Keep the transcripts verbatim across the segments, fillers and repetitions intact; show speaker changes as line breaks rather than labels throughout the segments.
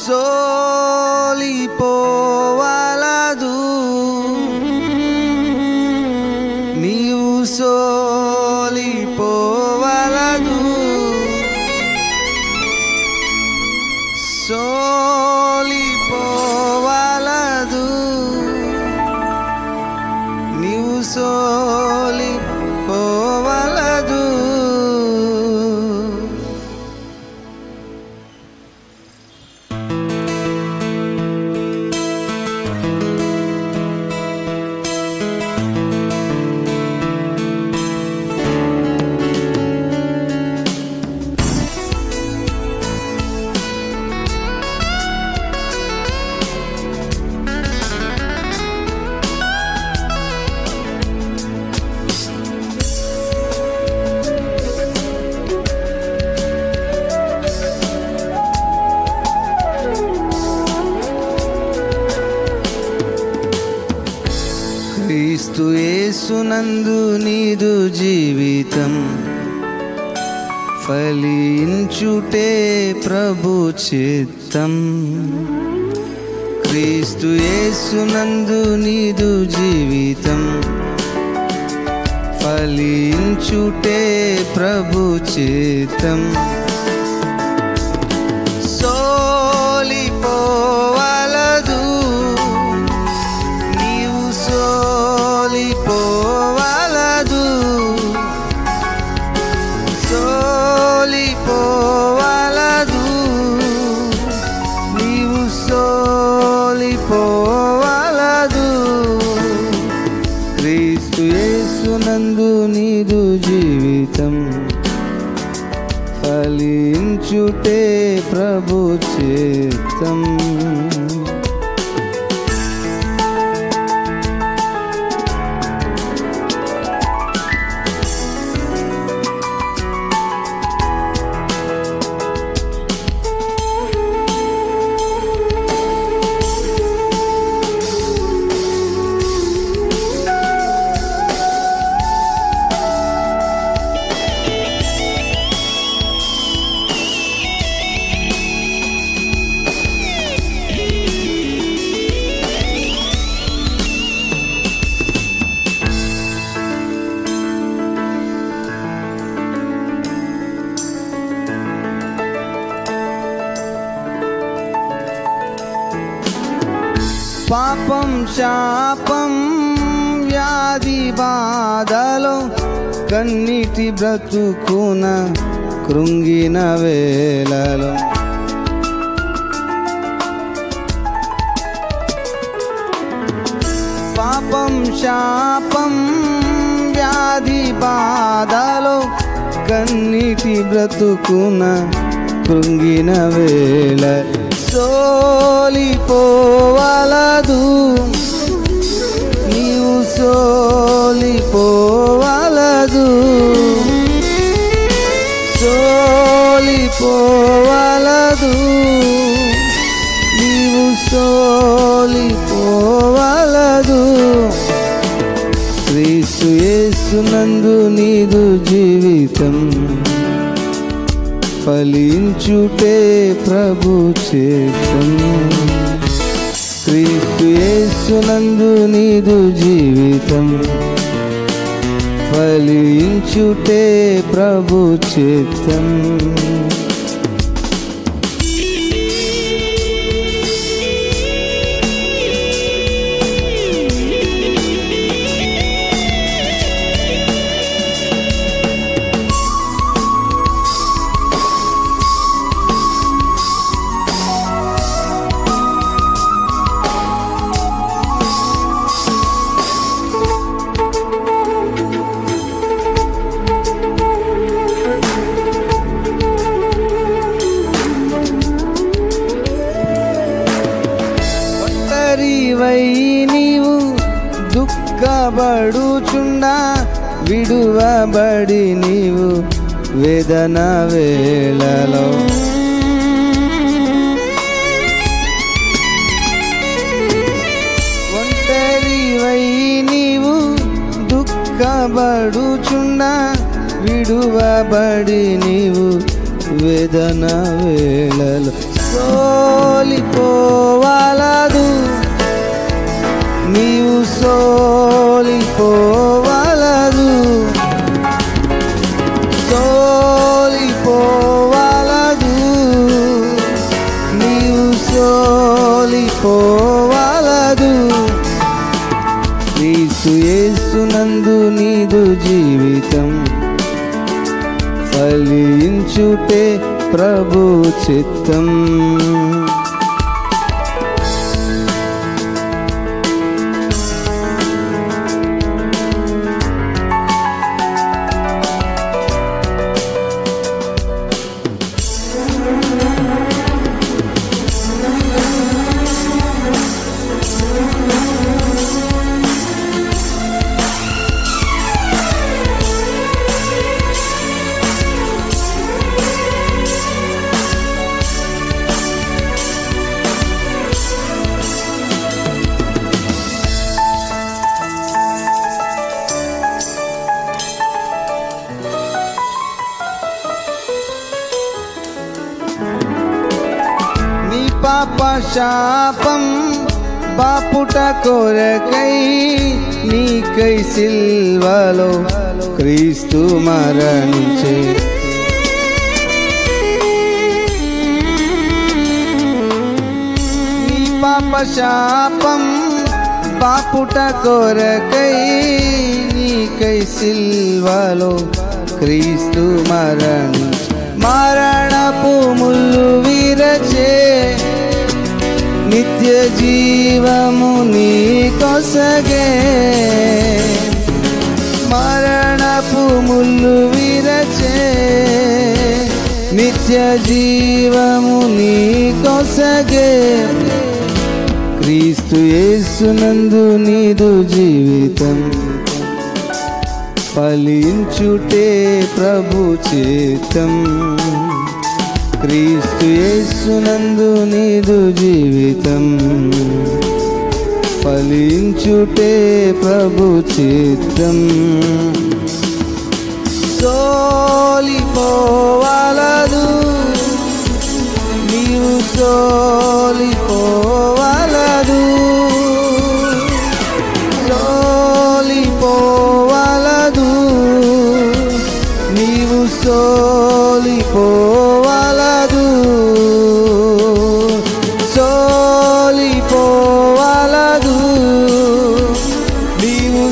సోలిపోవలదు నీవు సోలిపోవలదు సోలిపోవలదు నీవు సోలిపోవలదు క్రీస్తు యేసునందు నీదు జీవితం ఫలించుటే ప్రభు చిత్తం క్రీస్తు యేసునందు నీదు జీవితం ఫలించుటే ప్రభు చిత్తం సోలిపోవలదు సోలిపోవలదు సోలిపోవలదు నీవు సోలిపోవలదు క్రీస్తు యేసునందు నీదు జీవితం ఫలించుటే ప్రభు చిత్తం పాపం శాపం వ్యాధి బాధలో కన్నీటి బ్రతుకున కృంగిన వేళలో పాపం శాపం వ్యాధి బాధలో కన్నీటి బ్రతుకున కృంగిన వేళ సోలిపోవలదు నీవు సోలిపోవలదు సోలిపోవలదు నీవు సోలిపోవలదు క్రీస్తు యేసునందు నీదు జీవితం ఫలించుటే ప్రభు చిత్తం క్రీస్తు యేసునందు నీదు జీవితం ఫలించుటే ప్రభు చిత్తం నీవు దుఃఖపడుచుండా విడువబడి నీవు వేదన వేళలో ఒంటరివై నీవు దుఃఖపడుచుండా విడువబడి నీవు వేదన వేళలో సోలిపోవాలదు, నీవు సోలిపోవాలదు, సోలిపోవాలదు, నీవు సోలిపోవాలదు. క్రీస్తు యేసునందు నీదు జీవితం ఫలించుటే ప్రభు చిత్తం. పాప శాపం బాపుట కొరకై నీకై సిల్వలో క్రీస్తు మరణించే. నీ పాప శాపం బాపుట కొరకై నీకై సిల్వలో క్రీస్తు మరణించే. మరణపు ముల్లు విరచే నిత్య జీవము నీ కొసగే. మరణపు ముల్లు విరచే నిత్య జీవము నీ కొసగే. క్రీస్తు యేసునందు నీదు జీవితం ఫలించుటే ప్రభు చిత్తం. క్రీస్తు యేసునందు నీదు జీవితం ఫలించుటే ప్రభు చిత్తం. సోలిపోవాలదు, నీవు సోలిపోవాలదు, సోలిపోవాలదు, నీవు సోలిపోవాలదు, సోలిపోవాలదు, నీవు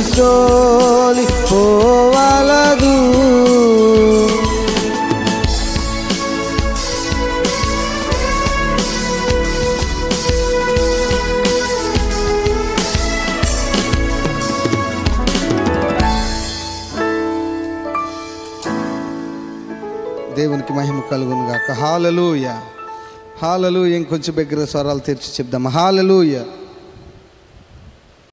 సోలిపోవాలదు. దేవునికి మహిమ కలుగును గాక. హల్లెలూయా, హల్లెలూయా. ఇంకొంచెం దగ్గర స్వరాలు తెరిచి చెప్దాం. హల్లెలూయా.